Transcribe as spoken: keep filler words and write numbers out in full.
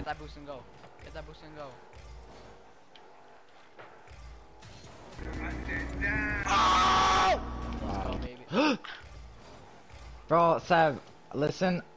that boost and go. Get that boost and go. Oh! Let's go, baby. Bro, Seb, listen.